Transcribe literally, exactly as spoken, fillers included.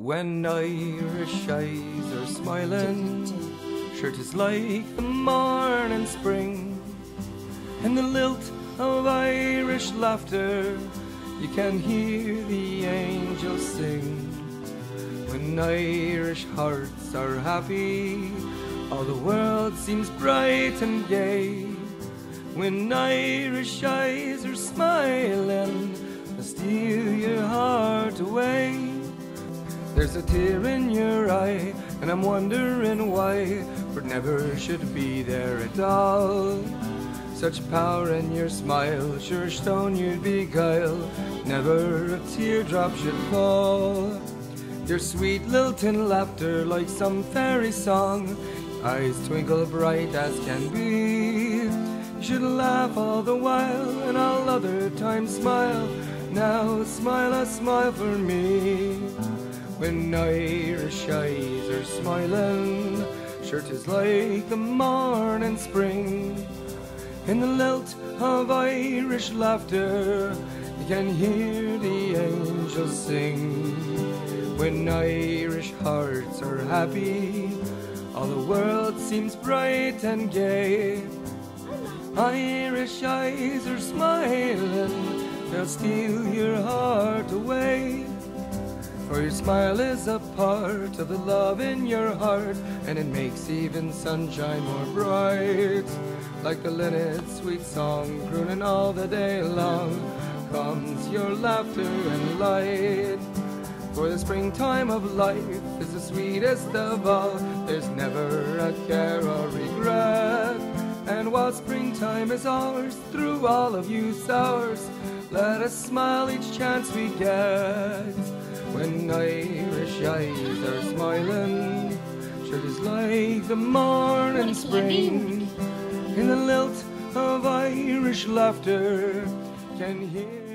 When Irish eyes are smiling, sure 'tis like the morning spring. In the lilt of Irish laughter, you can hear the angels sing. When Irish hearts are happy, all the world seems bright and gay. When Irish eyes are smiling, they steal your heart away. There's a tear in your eye, and I'm wondering why, for it never should be there at all. Such power in your smile, sure stone you'd beguile, never a teardrop should fall. Your sweet lilting laughter like some fairy song, eyes twinkle bright as can be. You should laugh all the while and all other times smile. Now smile a smile for me. When Irish eyes are smiling, sure 'tis like the morning spring. In the lilt of Irish laughter, you can hear the angels sing. When Irish hearts are happy, all the world seems bright and gay. Irish eyes are smiling, they'll steal your heart away. For your smile is a part of the love in your heart, and it makes even sunshine more bright. Like the linnet's sweet song, crooning all the day long, comes your laughter and light. For the springtime of life is the sweetest of all, there's never a care or regret. And while springtime is ours, through all of youth's hours, let us smile each chance we get. When Irish eyes are smiling, sure 'tis like the morning spring. In the lilt of Irish laughter, can hear